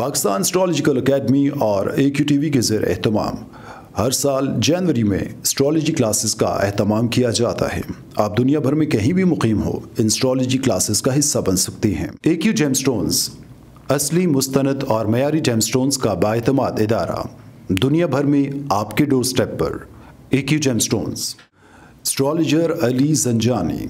Pakistan astrological academy और AQTV के ज़ेर एहतमाम हर साल जनवरी में एस्ट्रोलॉजी क्लासेस का एहतमाम किया जाता है। आप दुनिया भर में कहीं भी मुकीम हो, इन एस्ट्रोलॉजी क्लासेस का हिस्सा बन सकते हैं। AQ जेमस्टोन्स असली, मुस्तनद और मयारी जेमस्टोन्स का बाएतमाद इदारा, दुनिया भर में आपके डोर स्टेप पर। AQ gemstones. Astrologer Ali Zanjani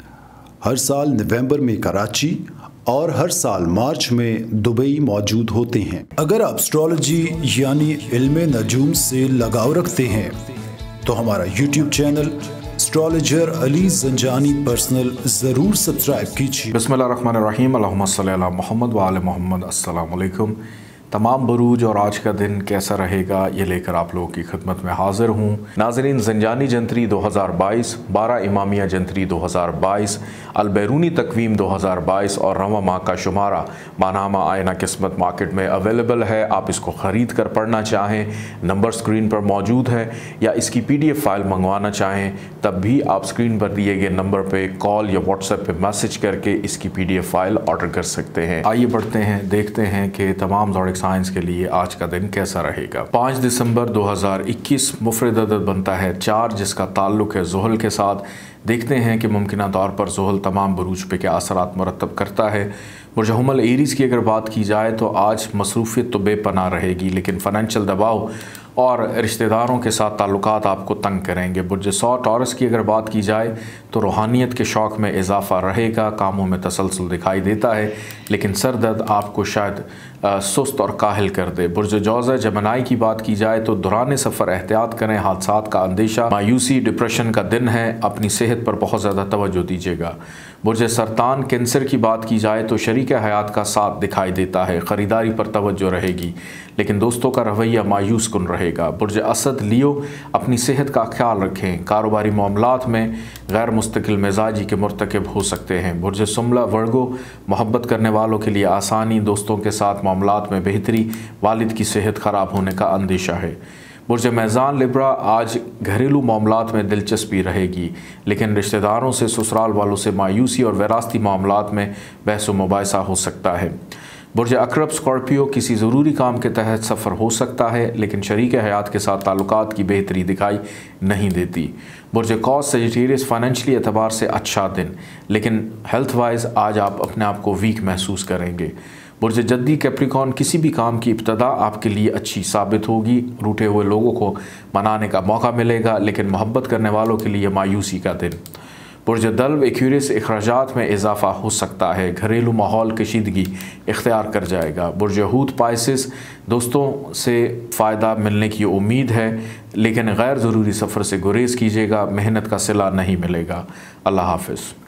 हर साल नवंबर में कराची और हर साल मार्च में दुबई मौजूद होते हैं। अगर आप एस्ट्रोलॉजी यानी इल्मे नजूम से लगाव रखते हैं तो हमारा YouTube channel astrologer Ali Zanjani personal ज़रूर सब्सक्राइब कीजिए। बिस्मिल्लाहिर्रहमानिर्रहीम, अल्लाहुम्मा सल्ली अला मोहम्मद व आले मोहम्मद। अस्सलाम वालेकुम तमाम बरूज। और आज का दिन कैसा रहेगा ये लेकर आप लोगों की खिदमत में हाजिर हूँ। नाज़रीन, जंजानी जंतरी 2022, 12 इमामिया जंतरी 2022, अलबैरूनी तकवीम 2022 और रवा माह का शुमारा मानामा आयना किस्मत मार्केट में अवेलेबल है। आप इसको ख़रीद कर पढ़ना चाहें, नंबर स्क्रीन पर मौजूद है, या इसकी PDF फाइल मंगवाना चाहें तब भी आप स्क्रीन पर दिए गए नंबर पर कॉल या व्हाट्सएप पर मैसेज करके इसकी PDF फाइल ऑर्डर कर सकते हैं। आइए बढ़ते हैं, देखते हैं कि तमाम ज़ोडिक साइंस के लिए आज का दिन कैसा रहेगा। 5 दिसंबर 2021 मुफरद अदद बनता है 4, जिसका ताल्लुक है ज़ुहल के साथ। देखते हैं कि मुमकिना तौर पर ज़ुहल तमाम बुरूज पे क्या असरात मुरतब करता है। बुर्ज हुमल एरीज़ की अगर बात की जाए तो आज मसरूफियत तो बेपनाह रहेगी, लेकिन फ़ाइनेंशियल दबाव और रिश्तेदारों के साथ ताल्लुकात आपको तंग करेंगे। बुर्ज सौ टॉरस की अगर बात की जाए तो रूहानियत के शौक़ में इजाफ़ा रहेगा, कामों में तसलसल दिखाई देता है, लेकिन सर दर्द आपको शायद सुस्त और काहिल कर दे। बुर्ज जौज़ा जमनाई की बात की जाए तो दौरान सफ़र एहतियात करें, हादसात का अंदेशा, मायूसी, डिप्रेशन का दिन है, अपनी सेहत पर बहुत ज़्यादा तवज्जो दीजिएगा। बुर्ज सरतान कैंसर की बात की जाए तो शरीक हयात का साथ दिखाई देता है, ख़रीदारी पर तवज्जो रहेगी, लेकिन दोस्तों का रवैया मायूस कुन रहेगा। बुर्ज असद लियो अपनी सेहत का ख्याल रखें, कारोबारी मामलात में गैर मुस्तकिल मिजाजी के मुर्तकिब हो सकते हैं। बुर्ज सुमला वर्गो मोहब्बत करने वालों के लिए आसानी, दोस्तों के साथ मामलात में बेहतरी, वालिद की सेहत ख़राब होने का अंदेशा है। बुर्ज मैज़ान लिब्रा आज घरेलू मामलात में दिलचस्पी रहेगी, लेकिन रिश्तेदारों से, ससुराल वालों से मायूसी और विरासती मामलात में बहस व मुबाहिसा हो सकता है। बुर्ज अकरब स्कॉर्पियो किसी ज़रूरी काम के तहत सफ़र हो सकता है, लेकिन शरीक हयात के साथ ताल्लुकात की बेहतरी दिखाई नहीं देती। बुर्ज कौस सेजिटेरियस फाइनेंशली एतबार से अच्छा दिन, लेकिन हेल्थ वाइज आज आप अपने आप को वीक महसूस करेंगे। बुर्ज जद्दी कैप्रिकॉन किसी भी काम की इब्तदा आपके लिए अच्छी साबित होगी, रूठे हुए लोगों को मनाने का मौका मिलेगा, लेकिन मोहब्बत करने वालों के लिए मायूसी का दिन। बुर्ज दल्व एक्यूरियस अखराजात में इजाफा हो सकता है, घरेलू माहौल कशीदगी इख्तियार कर जाएगा। बुर्ज हूत पाइसिस दोस्तों से फ़ायदा मिलने की उम्मीद है, लेकिन गैर ज़रूरी सफ़र से गुरेज़ कीजिएगा, मेहनत का सिला नहीं मिलेगा। अल्लाह हाफ़िज़।